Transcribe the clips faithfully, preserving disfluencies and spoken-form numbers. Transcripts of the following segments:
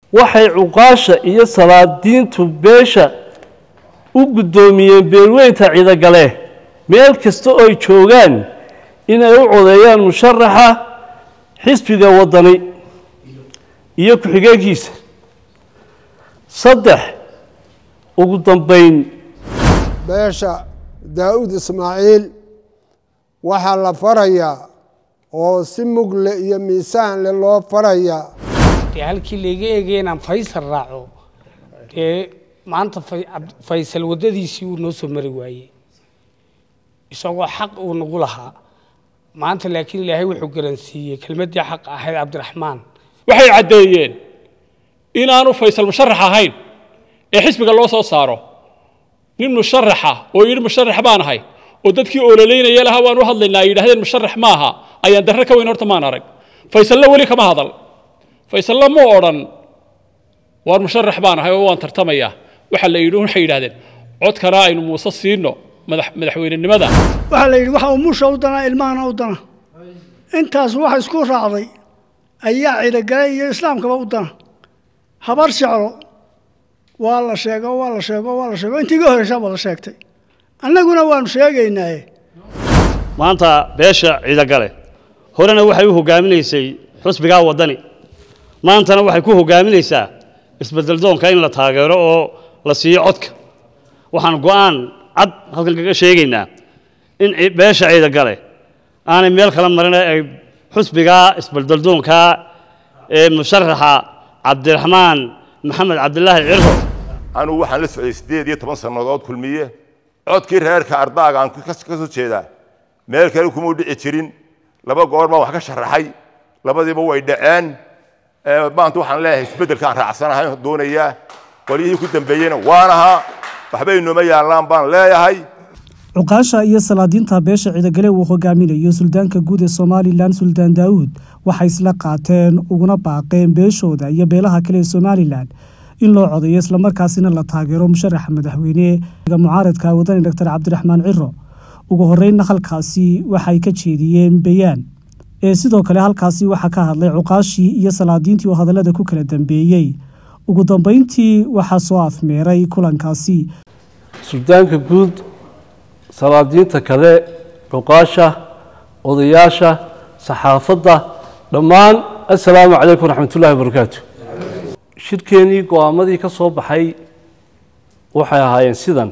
waxay cuqaasha iyo salaadiintu beesha u guddoomiyeen beelweynta ciidagale meel kasta oo ay joogaan inay u codeeyaan musharaxa xisbiga wadani iyo ku-xigeenkiisa. saddex ugu dambayn beesha daa'uud ismaaciil waxaa la farayaa oo si mug leh iyo miisaan leh loo farayaa halkii laga eegay inaan Faysal raaco ee maanta Faysal wadadiisii uu noo soo mari waayay isagoo xaq uu nagu lahaa maanta laakiin Ilaahay wuxuu garansiiyay kelmadii xaq ahayd Cabdiraxmaan waxay cadeeyeen in aanu Faysal musharax ahayn ee xisbiga loo soo saaro nin musharaxa oo yiri musharax baan ahay oo dadkii oolaleynaya laha waan u hadlaynaa yiraahdeen musharax ma aha ayaan darro ka weyn horta maan arag Faysal wali kama hadal Faysal ma oran war musharax baan ahay oo waan tartamaya waxa la yiri waxay yiraahdeen cod kara aynu Muuse siino madaxweynenimada waxa la yiri waxa uu Muuse u dana ilmaana u dana intaas waxa isku raacday ayaa ciidagalay iyo islaamkaba u dana habar shacro waa la sheego waa la sheego waa la sheego intii ka horeysa wada sheegtay annaguna waan sheegaynaa maanta beesha ciidagale horena waxay u hogaaminaysay xisbiga wadani maantana waxay ku hogaaminaysaa isbedel doonka in la taageero oo la siiyo codka waxaan go'aan cad halkan kaga sheegaynaa in beesha ciidagale aanay meel kala marin ay xisbiga isbedel doonka ee musharaxa Cabdiraxmaan Maxamed Cabdullaahi Cirro anu waxaan la socday sideed iyo toban sanadood kulmiye codkii reerka ardaaga aan ka soo jeedaa meel kale kuma dhici jirin laba goor ma wax ka sharaxay labadiiba way dhaceen maanta waxaan leeyahay isbedelkaan raacsanahay doonaya waliyihii ku dambeeyayna waanaha waxba inoma yaalaan baan leeyahay cuqaasha iyo salaadiinta beesha ciidagale uu hogaaminayo suldaanka guud ee Soomaaliland Suldaan Daawud waxay isla qaateen uguna baaqeen beeshooda iyo beelaha kale ee Soomaaliland in loo codeeyo isla markaasina la taageero musharaxa madaxweyne mucaaradka wadani Dr Cabdiraxmaan Cirro ugu horeyn halkaasi waxay ka jeediyeen bayaan ee sidoo kale halkaasi waxa ka hadlay cuqaashii iyo salaadiintii oo hadalada ku kala dambeeyay ugu dambeyntii waxa soo afmeeray kulankaasi suldaanka guud salaadiinta kale cuqaasha odayaasha saxaafadda dhammaan assalaamu calaykum waraxmatullaahi wabarakaatuh shirkeenii go'aamadii ka soo baxay waxay ahaayeen sidan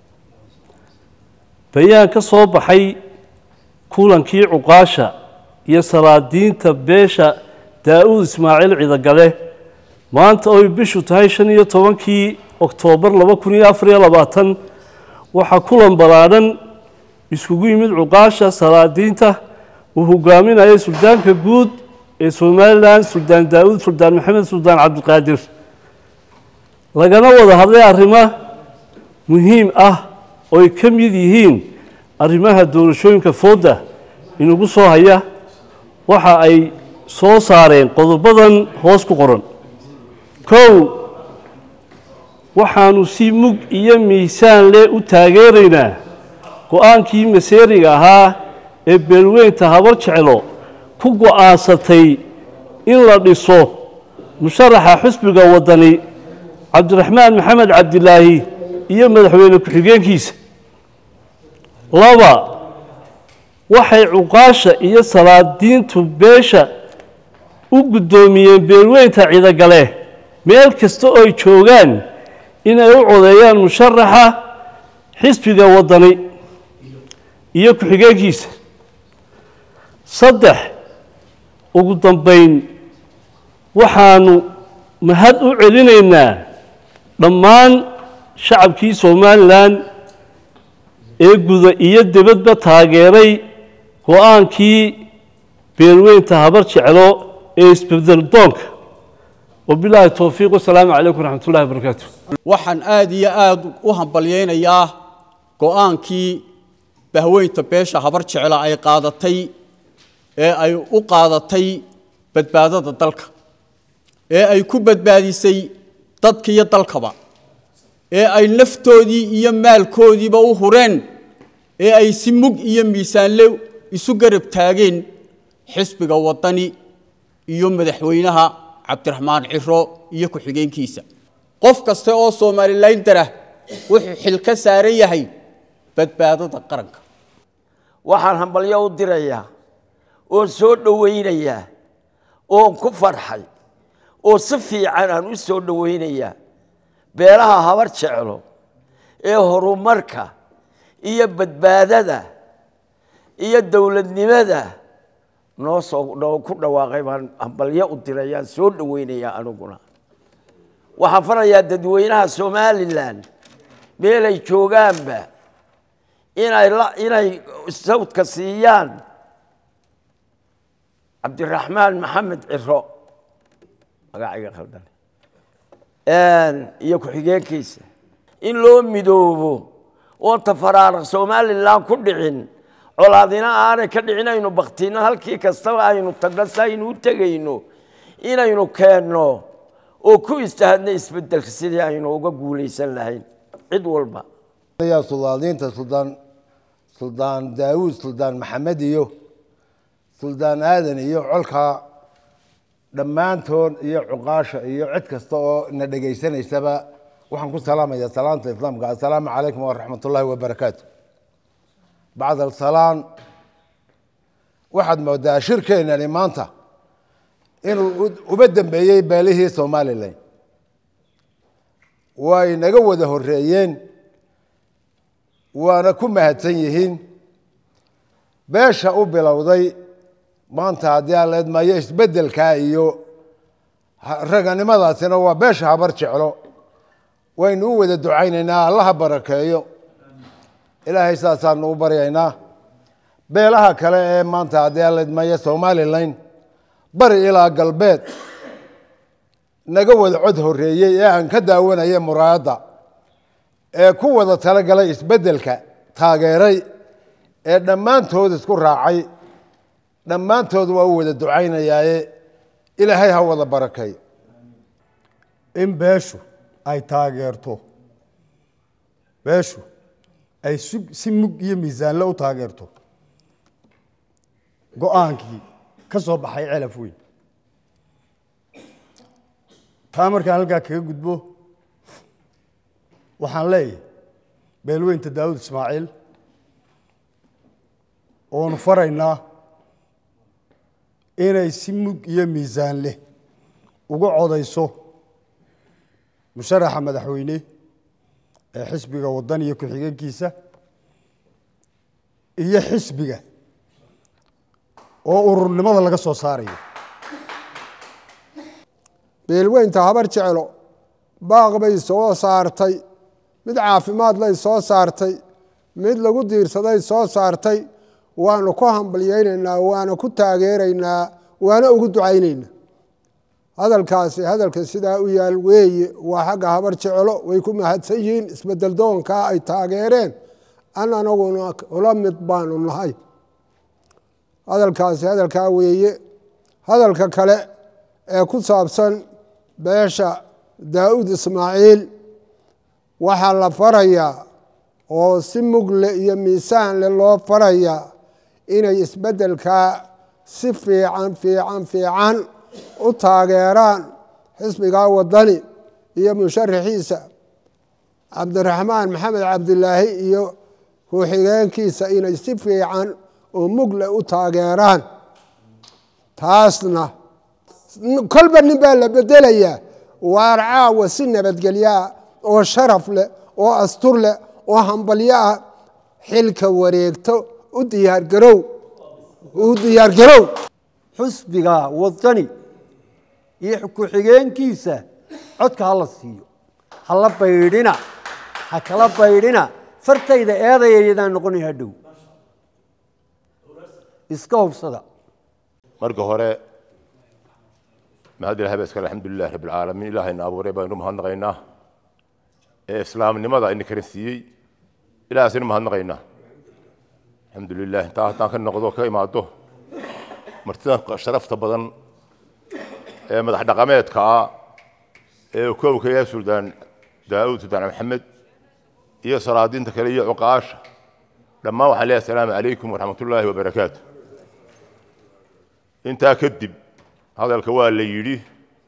bayaan ka soo baxay kulankii cuqaasha iyo salaadiinta beesha daa'uud ismaaciil ciidagale maanta oo bishu tahay shan iyo tobankii oktoobar laba kun iyo afar iyo labaatan waxaa kulan balaadhan iskugu yimid cuqaasha salaadiinta uu hogaaminayay suldaanka guud ee Soomaaliland Suldaan Daawud Suldaan Maxamed Suldaan Cabdulqaadir lagana wada hadlay arrimo muhiim ah oo ay ka mid yihiin arrimaha doorashooyinka fooda inugu soo haya waxa ay soo saareen qodobadan hoos ku qoran kow waxaanu si mug iyo miisaan leh u taageeraynaa go'aankii maseeriga ahaa ee beelweynta habar jecelo ku go'aansatay in la dhiso musharaxa xisbiga wadani Cabdiraxmaan Maxamed Cabdullaahi iyo madaxweyne ku-xigeenkiisa. laba waxay cuqaasha iyo salaadiintu beesha u guddoomiyeen beelweynta ciidagale meel kasta oo ay joogaan inay u codeeyaan musharaxa xisbiga wadani iyo ku-xigeenkiisa. saddex ugu dambayn waxaanu mahad u celinaynaa dhammaan shacabkii Soomaaliland ee guda iyo dibadba taageeray go'aankii beelweynta habar jecelo ee isbedel doonka wabillahi tawfiiq wassalaamu calaykum waraxmatullaahi wabarakaatuh waxaan aad iyo aad u hambalyeeynaa go'aankii bahweynta beesha habar jecelo ay qaadatay ee ay u qaadatay badbaadada dalka ee ay ku badbaadisay dadka iyo dalkaba ee ay naftoodii iyo maalkoodiiba u hureen ee ay si mug iyo miisaanle isu garab taageen xisbiga wadani iyo madaxweynaha cabdiraxmaan ciro iyo ku-xigeenkiisa qof kasta oo Soomaaliland dara wuxuu xil ka saaran yahay badbaadada qaranka waxaan hambalyo u dirayaa oo soo dhaweynayaa oo ku farxay oo si fiican aan u soo dhaweynayaa beelaha habar jeclo ee horumarka iyo badbaadada iyo dawladnimada noo soo noo ku dhawaaqay baan hambalyo u dirayaa soo dhaweynayaa aniguna waxaan farayaa dadweynaha Soomaaliland meelay joogaanba inay la inay sawdka siiyaan cabdiraxmaan maxamed ciro magacayga khaldan een iyo ku-xigeenkiisa in loo midoobo oo tafaraaraq Soomaaliland ku dhicin colaadina aanay ka dhicinayno baqtiina halkii kasta aynu tagnasaynu tagayno inaynu keenno oo ku istaahadna isbedelka sidii aynu uga guuleysan lahayn cid walba يا سلطانين سلطان سلطان داوود سلطان محمد iyo سلطان آدن iyo colka dhamaantood iyo cuqaasha iyo cid kasta oo na dhageysanaysaba waxaan ku salaamayaa salaanta islaamka assalaamu calaykum wa rahmatullahi wa barakaatuh bacda salaam waxaad moodaa shirkeenani maanta inuu uba dambeeyey beelihii Soomaaliland way naga wada horeeyeen waana ku mahadsan yihiin beesha u bilowday maanta haddii aan leedmayo isbedelka iyo raganimadaasina waa beesha habar jeclo waynu u wada ducaynaynaa allaha barakeeyo ilaahay saasaanu u baryaynaa beelaha kale ee maanta haddii aan leedmayo Soomaaliland bari ilaa galbeed naga wada cod horeeyey ee aan ka daawanayay muraayada ee ku wada talagalay isbedelka taageeray ee dhammaantood isku raacay dhammaantood waa u wada ducaynayaaye ilaahay ha wada barakeeyo in beeshu ay taageerto beeshu ay si mug iyo miisaanle u taageerto go-aankii ka soo baxay Celaf Weyn taa markaan halkaa kaga gudbo waxaan leeyahay beelweynta Daawud Ismaaciil oon faraynaa inay si mug iyo miisaan leh uga codayso musharaxa madaxweyne ee xisbiga waddan iyo ku-xigeenkiisa iyo xisbiga oo ururnimada laga soo saarayo beelweynta habar jeclo baaq bay soo saartay mid caafimaad lay soo saartay mid lagu diirsaday soo saartay waanu ku hambalyeynaa waana ku taageeraynaa waana ugu ducaynaynaa hadalkaasi hadalka sidaa u yaal weeye waa xagga habar jeclo way ku mahadsan yihiin isbedel doonka ay taageereen an anaguna ula mid baanu nahay hadalkaasi hadalkaa weeye hadalka kale ee ku saabsan beesha Daawud Ismaaciil waxaa la farayaa oo si mugle iyo miisaan leh loo farayaa inay isbedelka si fiican fiican fiican u taageeraan xisbiga wadani iyo musharaxiisa cabdiraxmaan maxamed cabdilaahi iyo ku-xigeenkiisa inay si fiican oo mugle u taageeraan taasna kolba nin baa la bedelayaa waar caawa si nabadgelyaa oo sharaf leh oo astur leh oo hambalyo ah xilka wareegto u diyaargarow u diyaargarow xisbiga wadani iyo ku-xigeenkiisa codka hala siiyo hala baydhina ha kala baydhina fartayda eedayaydaan noqonaya dhow iska hubsada marka hore mahad ilaahay baa iskale alxamdulilahi rabbi alcaalamiin ilaahayna abuuray baynu mahadnaqaynaa ee islaamnimada ina kala siiyey ilaahasaynu mahadnaqaynaa alxamdulilah intaa haddaan ka noqdo ka imaado martidan sharafta badan ee madax dhaqameedka ah ee koobka yahay suldaan daawud suldaan maxamed iyo salaadiinta kale iyo cuqaasha dhammaan waxaan leeyahay assalaamu calaykum waraxmatullaahi wabarakaatu intaa kadib hadalka waa la yidhi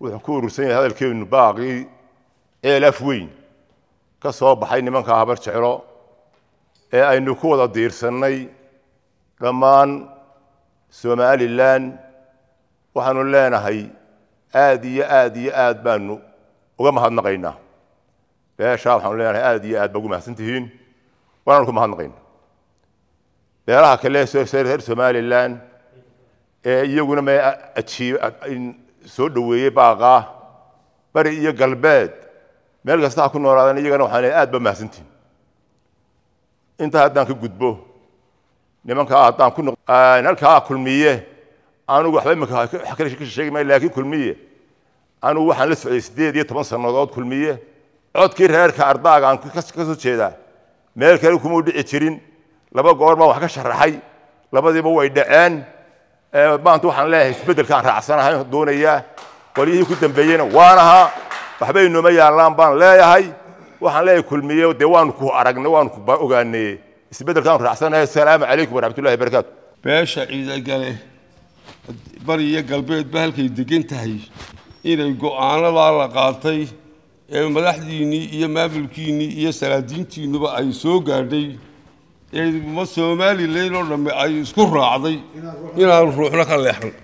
وحكور سنة هذا الكون باقي آلاف وين كصوب حين من كهبر شعره أي نكود الدير سني كمان سومالي لان وحنو لنا هي آدي آدي آد بانو وما هنقينا يا شاب حنو لنا آدي آد بقول ما سنتين وانا نكون ما هنقينا بيراها كله سير سير سومالي لان يقولون ما أشي سود ويباقة بري يقلبات ما يلقى استعكوا نورا ذي يجانو حنا آد بما سنتين أنت هذا كجود بو نمان كأعطان كنا نلقى كل مية أنا وحبي مك حكي شيء شيء ما لكن كل مية أنا وحنا لسه سديد يتبان سنوات كل مية عد كير هير كأربعة عن كس كسو شيء ما كانوا كمود عشرين لبا قار ما وحكي شرحي لبا ذي بوا يدعان ما أنتوا حنا له بدل كان رأسنا هاي دون إياه وليه كنت مبينه وأنا وحبي إنه ما يعلم بان لا يا هاي وحنا له كل مية وديوان كو أرجنا وان كو بأوجاني بدل كان رأسنا السلام عليكم ورحمة الله وبركاته باشا إذا قال بري قلبي بهلك يدقين تهي إذا يقول أنا لا قاطي مدحديني يا مابلكيني يا سلادينتي نبقى أي سوق عادي ما سومالي الليل لما أي سكر عادي إنا نروحنا كاللحن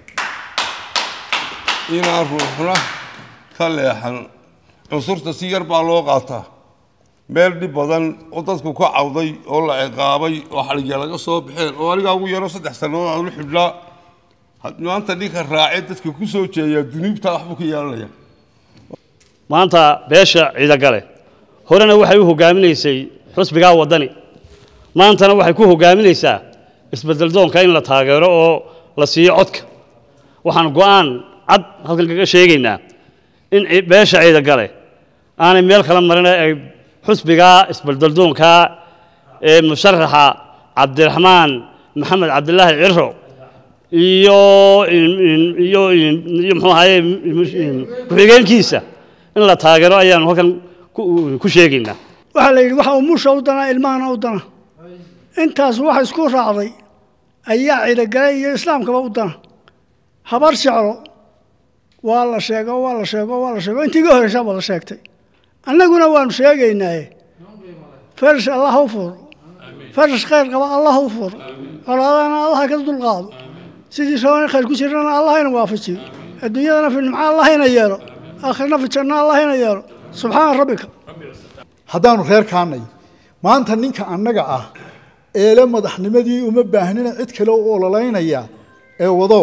إنا نروحنا كاللحن عنصر تسير بالوقاته meel dib badan oo dadku ku cawday oo la ciqaabay oo xaliga laga soo bixin oo aniga ugu yaro saddex sano oo aan xidhnaa maanta ninka raacay dadka ku soo jeeya dunibta waxba ku yeelanaya maanta beesha ciidagale horena waxay u hogaaminaysay xusbiga wadani maantana waxay ku hogaaminaysaa isbedel doonka in la taageero oo la siiyo codka waxaan go'aan cad halkan kaga sheegaynaa in beesha ciidagale aanay meel kala marin ay حسبيغا اسبلدلدون كا مشرحة عبد الرحمن محمد عبد الله عرو يو يو يو محو هاي كوحيغين كيسا إن لا تاغيرو أيان وكان كوشيغينا waxaa la yidhi waxa umusha u dana ilmahana u dana intaas waxa isku raacday ayaa ciidagalay iyo islaamkaba u dana habar shacro waa la sheego waa la sheego waa la sheego intii ugu horreysay wada sheegtay annaguna waanu sheegaynaa farish allah u furo farish khayr qaba allah u furo qolaadana allah ka dulqaado sidii soo khayr ku jirana allah ina waafajiyo adduunyadana fi nimca allah ina yeelo aakhirna fi janna allah ina yeelo subxaan rabbika haddaanu reer kaanay maanta ninka annaga ah eele madaxnimadii uma baahnina cid kale oo ololaynaya ee wadow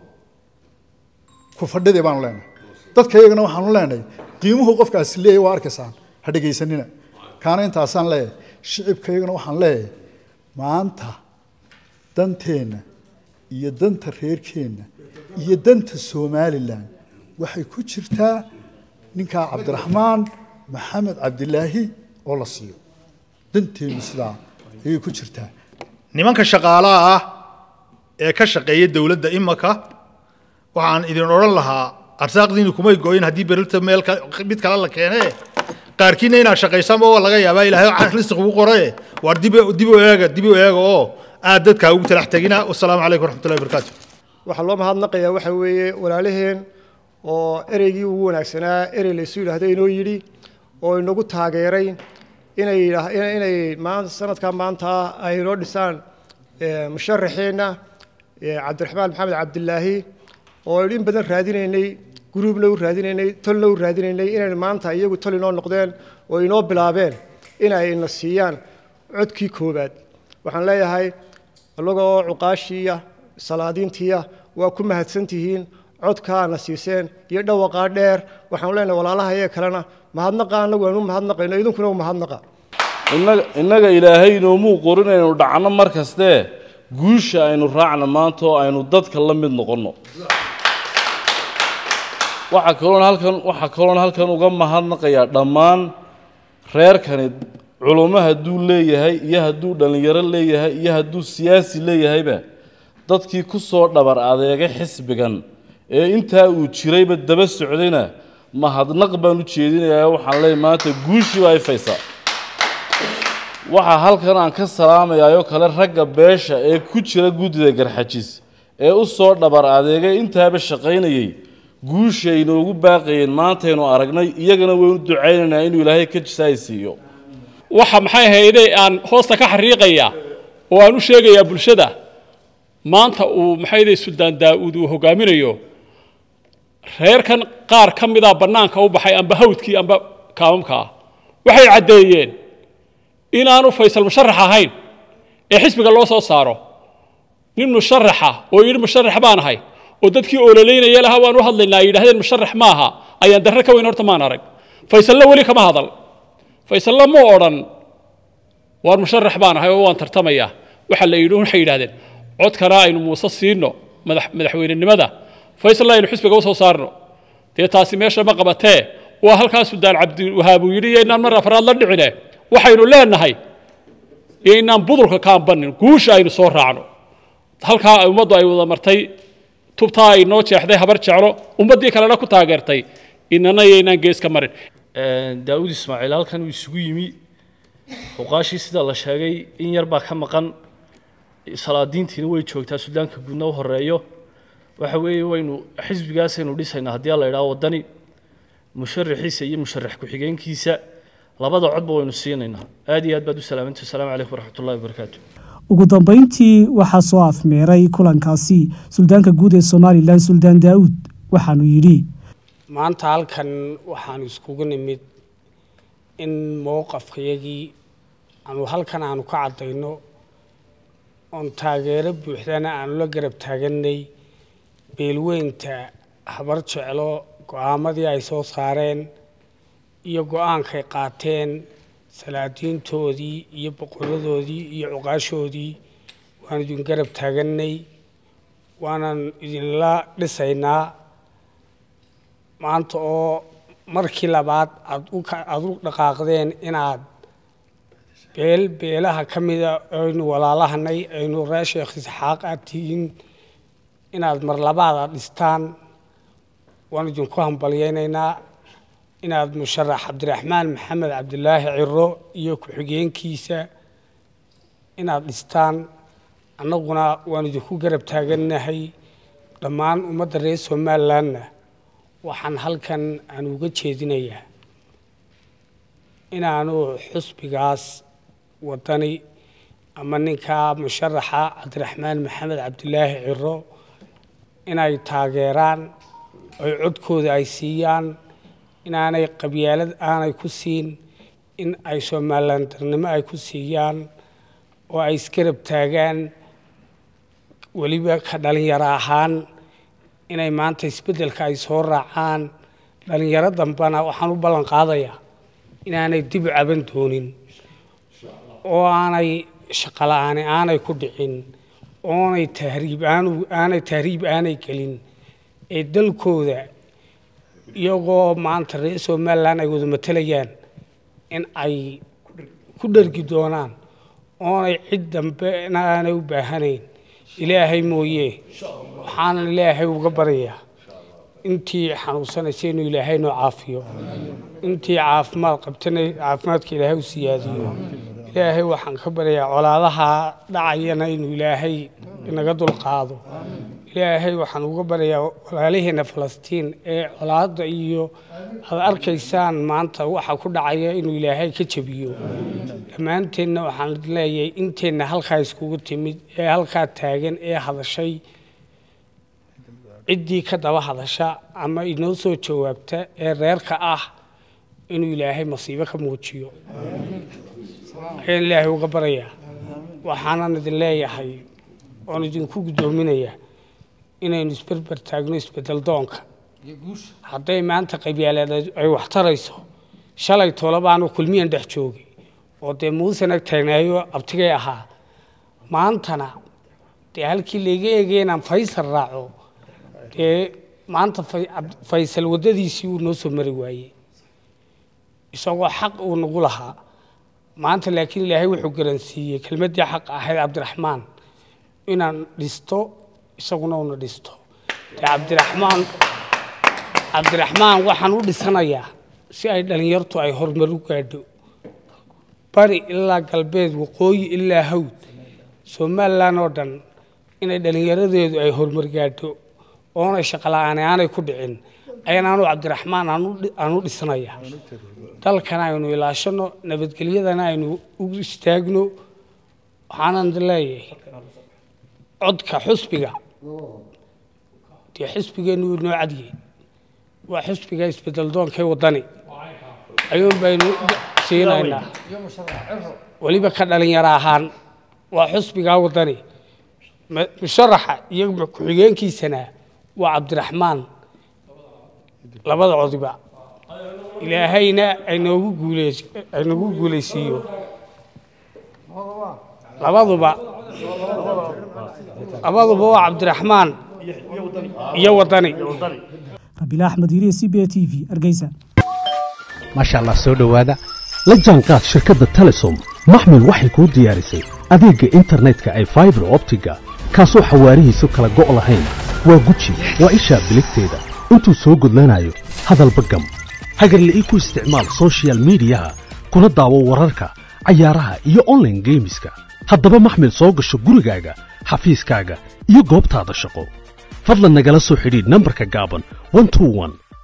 ku fadhidii baanu leenahay dadka iyagana waxaanu leenahay qiimuhu qofkaas leeyahay waa arkaysaan ha dhageysanina kaana intaasaan leeyahay shicibkaygana waxaan leeyahay maanta danteena iyo danta reerkeena iyo danta Soomaaliland waxay ku jirtaa ninka Cabdiraxmaan maxamed Cabdilaahi oo la siiyo danteena sidaa ayay ku jirtaa nimanka shaqaalaha ah ee ka shaqeeya dawladda imaka waxaan idin oran lahaa arsaaqdiina kuma gooyin hadii berilta meel mid kale la keenay qaarkiina ina shaqeysamo oo laga yaabaa ilaahay risq ugu qoray war dib dib u eega dib u eega oo aad dadka ugu talax tagina assalaamu calaykum waraxmatullaahi wabarakaatuh waxa loo mahadnaqayaa waxa weeye walaalaheen oo ereygii ugu wanaagsanaa erey la isu yiraahdo inoo yiri oo inagu taageeray inay inay maanta sanadka maanta ay noo dhisaan musharaxeena Cabdiraxmaan maxamed Cabdilaahi oo in badan raadinaynay group loo raadinaynay tol loo raadinaynay inay maanta iyagu tol inoo noqdeen oo inoo bilaabeen inay ina siiyaan codkii koobaad waxaan leeyahay lagoo cuqaashiya salaadiintiya waa ku mahadsantihiin codkaana siiseen iyo dhawaqa dheer waxaan leenahay walaalaha ee kalena mahadnaqa anagu aanu mahadnaqayno idinkuna mahadnaqa innaga innaga ilaahay inoomu qorinayno dhacno markaste guusha aynu raacna maanta oo aynu dadka la mid noqono waxa kaloon halkan waxa kaloon halkan uga mahadnaqayaa dhammaan reerkani culumo hadduu leeyahay iyo hadduu dhalinyaro leeyahay iyo hadduu siyaasi leeyahayba dadkii ku soo dhabar adeegay xisbigan ee intaa uu jirayba daba socdayna mahadnaq baan u jeedinayaa waxaan leeyahay maanta guushii waa ifaysaa waxa halkan aan ka salaamayaa kale ragga beesha ee ku jira gudida garxajis ee u soo dhabar adeegay intaaba shaqaynayay guushay inoogu baaqayeen maantaynu aragnay iyagana waynu ducaynaynaa inuu ilaahay ka jisaaysiiyo waxa maxay hayday aan hoosta ka xariiqaya oo aan u sheegayaa bulshada maanta uu maxay hayday suldaan daa'uud uu hogaaminayo reerkan qaar ka mid ah bannaanka u baxay amba hawdkii amba kaamamka waxay caddeeyeen inaanu faysal musharax ahayn ee xisbiga loo soo saaro nin musharaxa oo yidhi musharax baan ahay oo dadkii ololeynaya lahaa waan u hadlaynaa ay yidhaahdeen musharax maaha ayaan darre ka weyn horta maan arag faysalna weli kama hadal faysalna ma odhan waan musharax baan ahay oo waan tartamayaa waxa la yidhi waxay yidhaahdeen codkana aynu muuse siino madaxweynenimada faysalna aynu xisbiga u soo saarno dee taasi meesha ma qabatee waa halkaas suldaan cabdiwahaab uu yidhi inaan mar afraad la dhicine waxaynu leenahay inaan budulka kaambanin guusha aynu soo raacno halkaa ummaddu ay wada martay tubtaa ay noo jeexday habar jeclo ummaddii kalena ku taageertay inana yaynaan gees ka marin daa'uud ismaaciil halkan uu isugu yimi xuqaashii sida la sheegay in yar baa ka maqan salaadiintiina way joogtaa suudaanka guudna u horeeyo waxa weeye waynu xisbigaasaynu dhisaynaa haddii la idhaahdo waddani musharaxiisa iyo musharax ku-xigeenkiisa labada codba waynu siinaynaa aad iyo aad baad u salaamantii asalaamu calaykum waraxmatullahi wabarakaatu ugu dambeyntii waxaa soo afmeeray kulankaasi suldaanka guud ee somalilan suldaan daa'uud waxaanu yidhi maanta halkan waxaanu iskugu nimid in mowqafkayagii aanu halkan aanu ka caddayno oon taageero buuxdana aanu la garab taaganay beelweynta habar jeclo go'aamadii ay soo saareen iyo go'aankay qaateen salaadiintoodii iyo boqoradoodii iyo cuqaashoodii waan idin garab taaganay waanan idinla dhisaynaa maanta oo markii labaad aad u dhaqaaqdeen inaad beel beelaha ka mida aynu walaalahanay aynu reer sheekh isxaaq aad tihiin inaad mar labaad aad dhistaan waan idinku hambalyaynaynaa inaad musharax cabdiraxmaan maxamed cabdilaahi ciro iyo ku-xigeenkiisa inaad dhistaan annaguna waan idinku garab taagannahay dhammaan ummadda reer somalilanna waxaan halkan aan uga jeedinayaa inaanu xusbigaas waddani ama ninka musharaxa cabdiraxmaan maxamed cabdilaahi ciro inay taageeraan oy codkooda ay siiyaan inaanay qabyaalad aanay ku siin in ay somalilandarnimo ay ku siiyaan oo ay isgarab taagaan weliba ka dhalinyaro ahaan inay maanta isbeddelka ay soo raacaan dhalinyaro dambana waxaan u ballan qaadayaa inaanay dib u caban doonin oo aanay shaqola'aani aanay ku dhicin oonay tahriib aanu aanay tahriib aanay gelin ee dalkooda iyagoo maanta reer somalilan ay wada matalayaan in ay ku dhargi doonaan oonay cid dambe aanay u baahanayn ilaahay mooye waxaanan ilaahay uga baryayaa intii xanuunsanaysa inuu ilaahay noo caafiyo intii caafimaad qabtana caafimaadka ilaahay u siyaadiyo ilaahay waxaan ka baryayaa colaadaha dhacayana inuu ilaahay inaga dulqaado ilaahay waxaan uga baryayaa walaalaheena falastiin ee colaadda iyo aad arkaysaan maanta waxa ku dhacaya inuu ilaahay ka jabiyo dhammaanteenna waxaan leeyahay inteenna halkaa iskugu timid ee halkaa taagan ee hadashay ciddii ka daba hadasha ama inoo soo jawaabta ee reerka ah inuu ilaahay masiibo ka muujiyo ayaan ilaahay uga baryayaa waxaanan idin leeyahay oon idinku guddoominayaa inaynu isberber taagno isbedel doonka hadday maanta qabyaaladeed ay wax tarayso shalay tolabaanu kulmiyan dhex joogay oo dee muusena tagnaayo abtigay ahaa maantana dee halkii layga eegay inaan faysal raaco dee maanta faysal waddadiisii uu noo soo mari waayey isagoo xaq uu nagu lahaa maanta laakiin ilaahay wuxuu garansiiyey kelmaddii xaq ahayd cabdiraxmaan inaan dhisto isaguna una dhisto dee cabdiraxmaan cabdiraxmaan waxaan u dhisanayaa si ay dhalinyartu ay horumar u gaadho bari ilaa galbeed waqooyi ilaa hawd somalilan oo dhan inay dhalinyaradeedu ay horumar gaadho oonay shaqo la'aan aanay ku dhicin ayaan anu cabdiraxmaan aanu dhisnaya dalkana aynu ilaashano nabadgelyadana aynu ugu istaagno waxaanan leeyahay codka xusbiga dee xisbigeennu inoo cadiyey waa xisbiga isbedel doonkay waddani ayuun baynu siinaynaa weliba ka dhalinyaro ahaan waa xisbigaa waddani musharaxa iyo ku-xigeenkiisana waa cabdiraxmaan labada codiba ilaahayna aynoogu guuleys aynoogu guuleysiiyo labaduba labaduba waa cabdiraxmaan iyo waddani rabiil axmed yiriye c b a t v hargeysa maasha allah soo dhowaada la jaanqaad shirkadda telesom maxmil waxay kuu diyaarisay adeegga internetka ay fiber optiga kaasoo xawaarihiisu kala go' lahayn waa guji waa ishaa biligteeda intuu soo gudlanayo hadalba gam hagarle ii ku isticmaal social midiyaha kuna daawo wararka cayaaraha iyo online geemiska haddaba maxmil soo gasho gurigaaga xafiiskaaga iyo goobtaada shaqo fadlan nagala soo xidhiidh nambarka gaaban one two one